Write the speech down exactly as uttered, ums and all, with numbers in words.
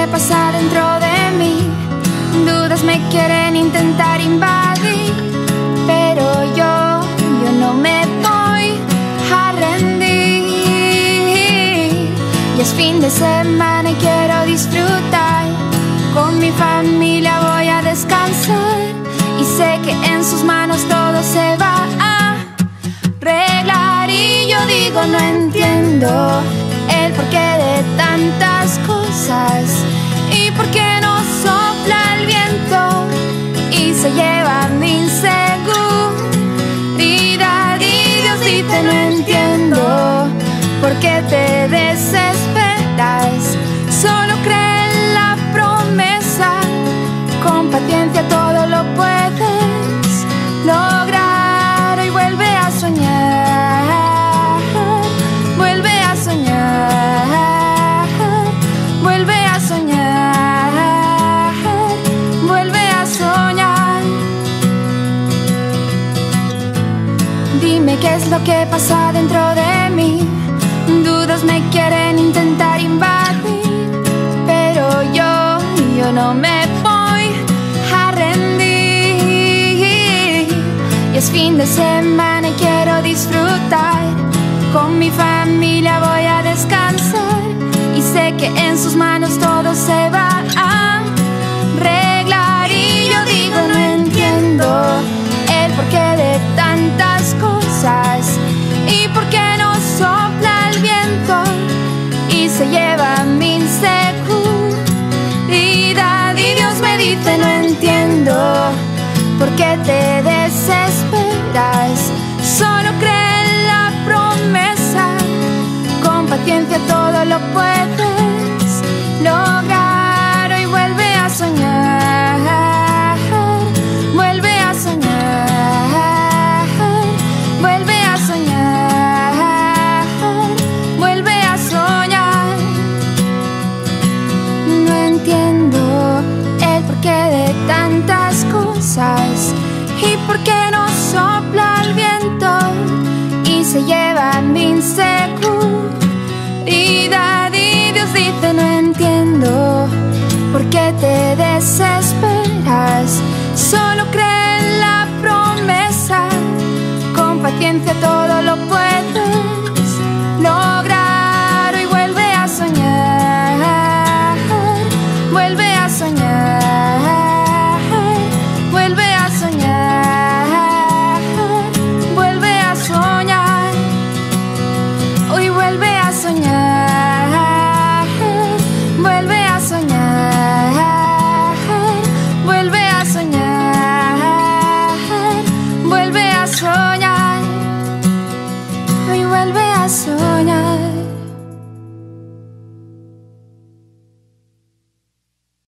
que pasa dentro de mí. Dudas me quieren intentar invadir, pero yo, yo no me voy a rendir. Y es fin de semana y quiero disfrutar. Con mi familia voy a descansar y sé que en sus manos todo se va a arreglar. Y yo digo, no entiendo el porqué de tantas cosas y por qué no sopla el viento y se lleva mi inseguridad. Y Dios dice, no entiendo por qué te desesperas, solo cree en la promesa, con paciencia todo lo puedes lograr. Y vuelve a soñar, vuelve a soñar, vuelve a soñar, vuelve a soñar. Dime qué es lo que pasa dentro de mí. Dudas me quieren intentar invadir, pero yo, yo no me voy a rendir. Y es fin de semana y quiero disfrutar. Con mi familia voy a descansar y sé que en sus manos todo se va a arreglar. Y yo digo, no entiendo el porqué de tantas cosas y por qué no sopla el viento y se lleva mi inseguridad. Y Dios me dice, no entiendo por qué te desesperas, solo cree en la promesa, con paciencia todo lo puedes lograr. Hoy vuelve a soñar, vuelve a soñar, vuelve a soñar, vuelve a soñar. No entiendo el porqué de tantas cosas y por qué no sopla el viento y se lleva mi inseguridad. Y Dios dice, no entiendo por qué te desesperas, solo cree en la promesa, con paciencia todo lo puedes